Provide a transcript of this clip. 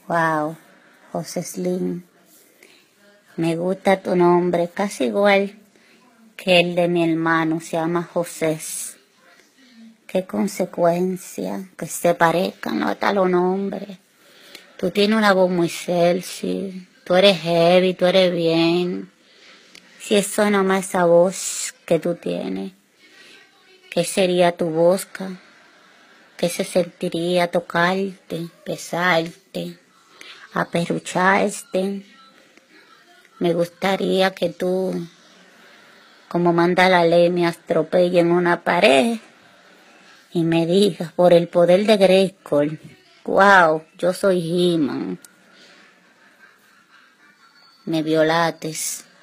Wow, José Slim, me gusta tu nombre, casi igual que el de mi hermano, se llama José. Qué consecuencia que se parezcan hasta los nombres. Tú tienes una voz muy sexy, tú eres heavy, tú eres bien. Si eso nomás esa voz que tú tienes, ¿qué sería tu voz? ¿Qué se sentiría tocarte, besarte, aperrucharte? Me gustaría que tú, como manda la ley, me atropelle en una pared y me digas, por el poder de Grayskull, wow, yo soy He-Man. Me violates.